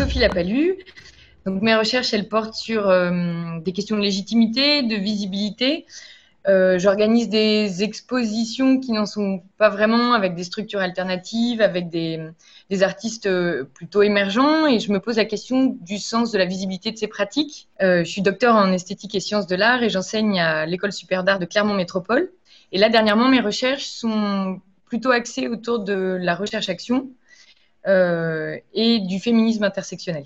Sophie Lapalus. Donc, mes recherches, elles portent sur des questions de légitimité, de visibilité. J'organise des expositions qui n'en sont pas vraiment, avec des structures alternatives, avec des artistes plutôt émergents, et je me pose la question du sens de la visibilité de ces pratiques. Je suis docteur en esthétique et sciences de l'art et j'enseigne à l'École supérieure d'art de Clermont Métropole. Et là, dernièrement, mes recherches sont plutôt axées autour de la recherche-action et du féminisme intersectionnel.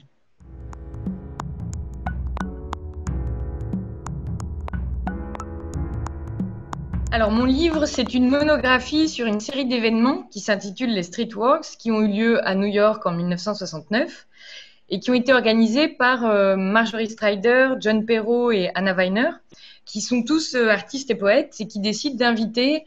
Alors, mon livre, c'est une monographie sur une série d'événements qui s'intitule les Streetwalks, qui ont eu lieu à New York en 1969 et qui ont été organisés par Marjorie Strider, John Perrault et Anna Weiner, qui sont tous artistes et poètes et qui décident d'inviter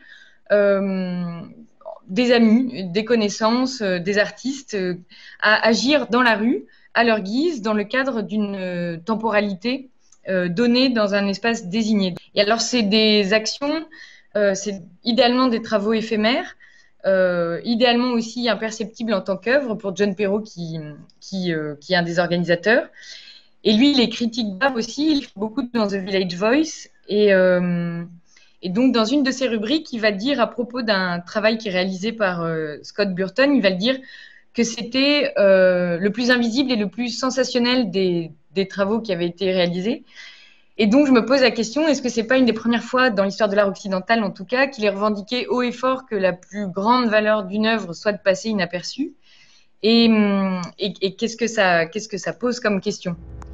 des amis, des connaissances, des artistes à agir dans la rue, à leur guise, dans le cadre d'une temporalité donnée dans un espace désigné. Et alors, c'est des actions, c'est idéalement des travaux éphémères, idéalement aussi imperceptibles en tant qu'œuvre pour John Perrault qui est un des organisateurs. Et lui, il est critique d'art aussi, il fait beaucoup dans The Village Voice. Et donc, dans une de ses rubriques, il va dire à propos d'un travail qui est réalisé par Scott Burton, il va le dire que c'était le plus invisible et le plus sensationnel des travaux qui avaient été réalisés. Et donc, je me pose la question, est-ce que c'est pas une des premières fois dans l'histoire de l'art occidental, en tout cas, qu'il est revendiqué haut et fort que la plus grande valeur d'une œuvre soit de passer inaperçue? Et qu'est-ce que ça pose comme question?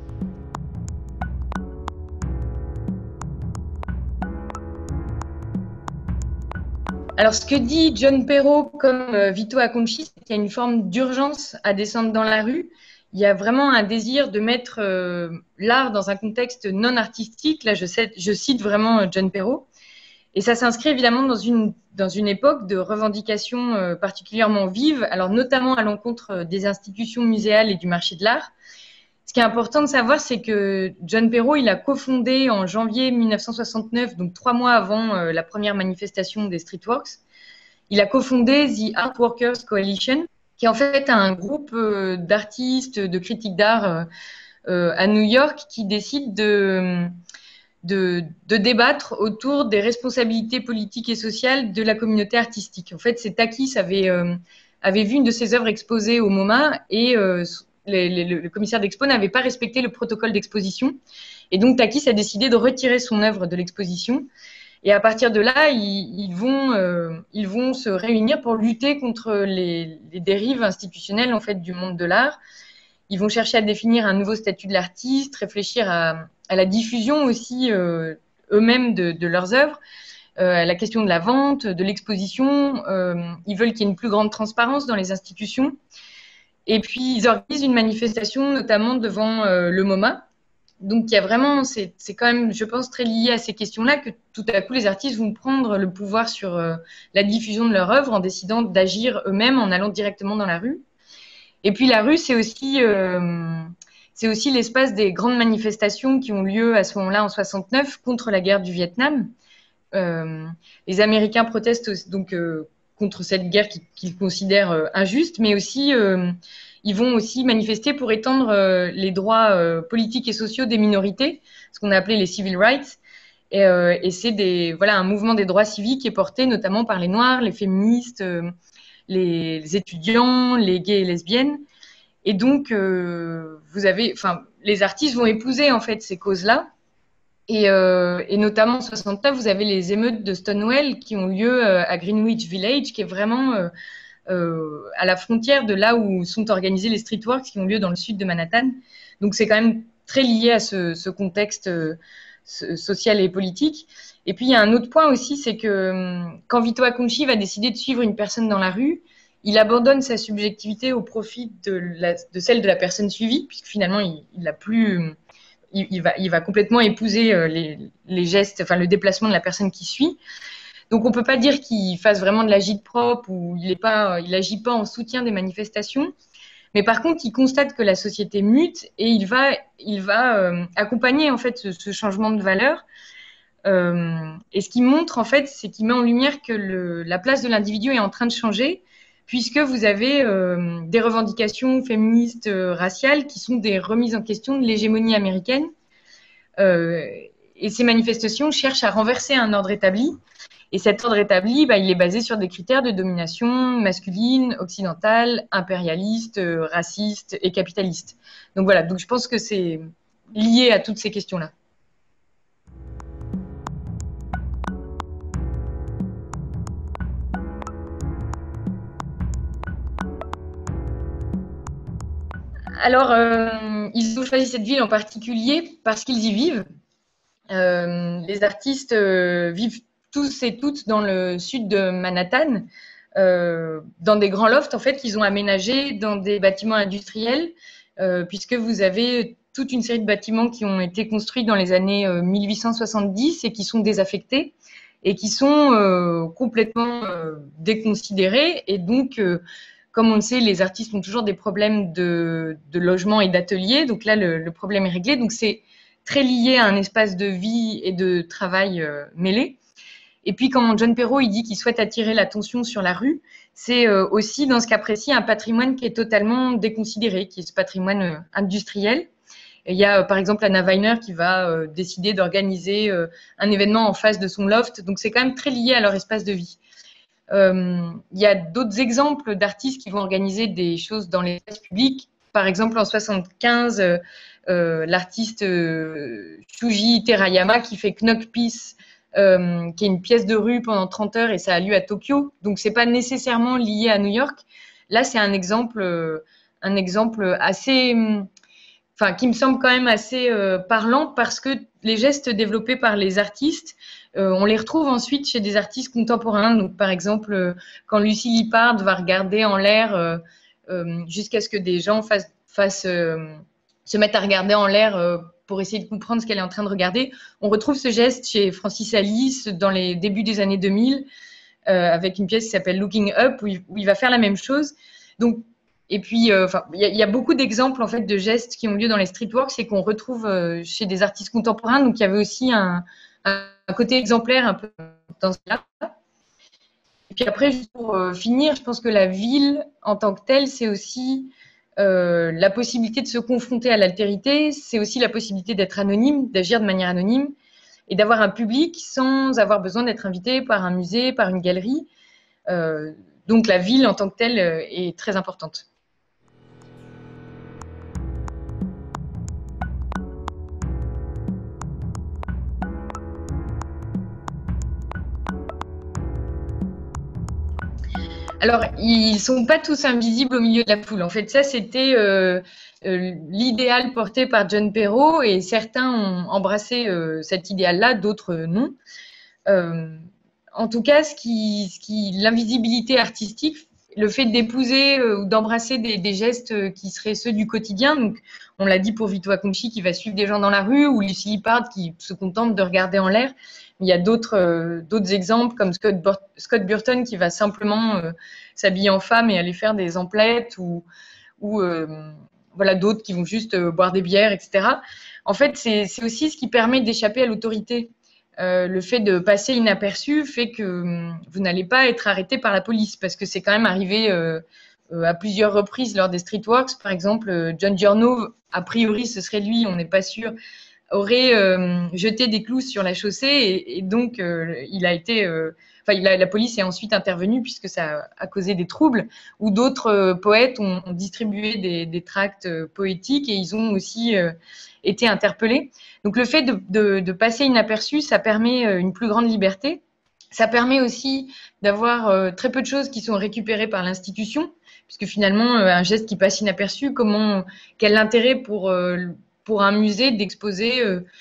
Alors, ce que dit John Perrault comme Vito Acconci, c'est qu'il y a une forme d'urgence à descendre dans la rue. Il y a vraiment un désir de mettre l'art dans un contexte non artistique. Là, je cite vraiment John Perrault. Et ça s'inscrit évidemment dans une époque de revendications particulièrement vives, alors notamment à l'encontre des institutions muséales et du marché de l'art. Ce qui est important de savoir, c'est que John Perrault, il a cofondé en janvier 1969, donc 3 mois avant la première manifestation des Streetwalks, il a cofondé The Art Workers Coalition, qui est en fait un groupe d'artistes, de critiques d'art à New York qui décide de débattre autour des responsabilités politiques et sociales de la communauté artistique. En fait, c'est Takis avait vu une de ses œuvres exposées au MoMA et le commissaire d'expo n'avait pas respecté le protocole d'exposition. Et donc, Takis a décidé de retirer son œuvre de l'exposition. Et à partir de là, ils vont se réunir pour lutter contre les dérives institutionnelles en fait, du monde de l'art. Ils vont chercher à définir un nouveau statut de l'artiste, réfléchir à la diffusion aussi eux-mêmes de leurs œuvres, à la question de la vente, de l'exposition. Ils veulent qu'il y ait une plus grande transparence dans les institutions. Et puis, ils organisent une manifestation, notamment devant le MoMA. Donc, il y a vraiment, c'est quand même, je pense, très lié à ces questions-là que tout à coup, les artistes vont prendre le pouvoir sur la diffusion de leur œuvre en décidant d'agir eux-mêmes, en allant directement dans la rue. Et puis, la rue, c'est aussi l'espace des grandes manifestations qui ont lieu à ce moment-là, en 69, contre la guerre du Vietnam. Les Américains protestent donc contre cette guerre qu'ils considèrent injuste, mais aussi ils vont aussi manifester pour étendre les droits politiques et sociaux des minorités, ce qu'on a appelé les civil rights. Et c'est un mouvement des droits civiques qui est porté notamment par les Noirs, les féministes, les étudiants, les gays et lesbiennes. Et donc, les artistes vont épouser en fait ces causes-là. Et notamment en 69, vous avez les émeutes de Stonewall qui ont lieu à Greenwich Village, qui est vraiment à la frontière de là où sont organisés les streetwalks qui ont lieu dans le sud de Manhattan. Donc c'est quand même très lié à ce contexte social et politique. Et puis il y a un autre point aussi, c'est que quand Vito Acconci va décider de suivre une personne dans la rue, il abandonne sa subjectivité au profit de celle de la personne suivie, puisque finalement il va complètement épouser les gestes, enfin le déplacement de la personne qui suit. Donc on peut pas dire qu'il fasse vraiment de l'agit-prop ou il agit pas en soutien des manifestations, mais par contre il constate que la société mute et il va accompagner en fait ce changement de valeur. Et ce qu'il montre en fait, c'est qu'il met en lumière que la place de l'individu est en train de changer, puisque vous avez des revendications féministes raciales qui sont des remises en question de l'hégémonie américaine. Et ces manifestations cherchent à renverser un ordre établi. Et cet ordre établi, il est basé sur des critères de domination masculine, occidentale, impérialiste, raciste et capitaliste. Donc voilà, donc je pense que c'est lié à toutes ces questions-là. Alors, ils ont choisi cette ville en particulier parce qu'ils y vivent. Les artistes vivent tous et toutes dans le sud de Manhattan, dans des grands lofts en fait qu'ils ont aménagés dans des bâtiments industriels, puisque vous avez toute une série de bâtiments qui ont été construits dans les années 1870 et qui sont désaffectés et qui sont complètement déconsidérés. Et donc, comme on le sait, les artistes ont toujours des problèmes de logement et d'atelier. Donc là, le problème est réglé. Donc c'est très lié à un espace de vie et de travail mêlés. Et puis, quand John Perrault il dit qu'il souhaite attirer l'attention sur la rue, c'est aussi, dans ce cas précis, un patrimoine qui est totalement déconsidéré, qui est ce patrimoine industriel. Et il y a, par exemple, Anna Weiner qui va décider d'organiser un événement en face de son loft. Donc, c'est quand même très lié à leur espace de vie. Il y a d'autres exemples d'artistes qui vont organiser des choses dans l'espace public. Par exemple, en 1975, l'artiste Shuji Terayama qui fait Knock Peace, qui est une pièce de rue pendant 30 heures et ça a lieu à Tokyo. Donc, ce n'est pas nécessairement lié à New York. Là, c'est un exemple assez, enfin, qui me semble quand même assez parlant parce que les gestes développés par les artistes, on les retrouve ensuite chez des artistes contemporains. Donc, par exemple, quand Lucy Lippard va regarder en l'air jusqu'à ce que des gens se mettent à regarder en l'air pour essayer de comprendre ce qu'elle est en train de regarder. On retrouve ce geste chez Francis Alice dans les débuts des années 2000 avec une pièce qui s'appelle Looking Up où il va faire la même chose. Donc, et puis, il y a beaucoup d'exemples en fait de gestes qui ont lieu dans les streetworks et qu'on retrouve chez des artistes contemporains. Donc, il y avait aussi un côté exemplaire un peu dans cela. Et puis après, juste pour finir, je pense que la ville en tant que telle, c'est aussi la possibilité de se confronter à l'altérité, c'est aussi la possibilité d'être anonyme, d'agir de manière anonyme et d'avoir un public sans avoir besoin d'être invité par un musée, par une galerie. Donc la ville en tant que telle est très importante. Alors, ils ne sont pas tous invisibles au milieu de la foule. En fait, ça, c'était l'idéal porté par John Perrault et certains ont embrassé cet idéal-là, d'autres non. En tout cas, l'invisibilité artistique, le fait d'épouser ou d'embrasser des gestes qui seraient ceux du quotidien, donc on l'a dit pour Vito Acconci qui va suivre des gens dans la rue ou Lucy Lippard qui se contente de regarder en l'air. Il y a d'autres exemples comme Scott Burton qui va simplement s'habiller en femme et aller faire des emplettes ou voilà, d'autres qui vont juste boire des bières, etc. En fait, c'est aussi ce qui permet d'échapper à l'autorité. Le fait de passer inaperçu fait que vous n'allez pas être arrêté par la police parce que c'est quand même arrivé à plusieurs reprises lors des streetworks. Par exemple, John Giorno, a priori ce serait lui, on n'est pas sûr, aurait jeté des clous sur la chaussée et donc la police est ensuite intervenue puisque ça a causé des troubles. Ou d'autres poètes ont distribué des tracts poétiques et ils ont aussi été interpellés. Donc le fait de passer inaperçu, ça permet une plus grande liberté. Ça permet aussi d'avoir très peu de choses qui sont récupérées par l'institution, puisque finalement, un geste qui passe inaperçu, quel intérêt pour un musée d'exposer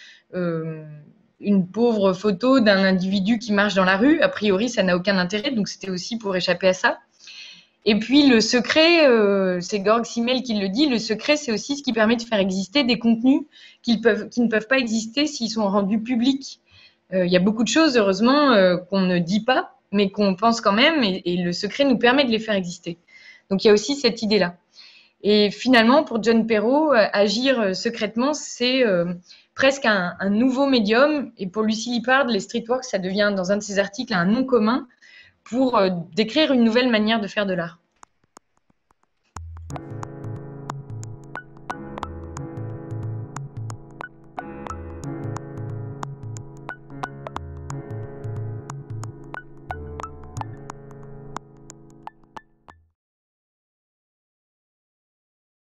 une pauvre photo d'un individu qui marche dans la rue? A priori, ça n'a aucun intérêt, donc c'était aussi pour échapper à ça. Et puis le secret, c'est Georg Simmel qui le dit, le secret c'est aussi ce qui permet de faire exister des contenus qui ne peuvent pas exister s'ils sont rendus publics. Il y a beaucoup de choses, heureusement, qu'on ne dit pas, mais qu'on pense quand même, et le secret nous permet de les faire exister. Donc il y a aussi cette idée-là. Et finalement, pour John Perrault, agir secrètement, c'est presque un nouveau médium. Et pour Lucy Lippard, les streetworks, ça devient dans un de ses articles un nom commun pour décrire une nouvelle manière de faire de l'art.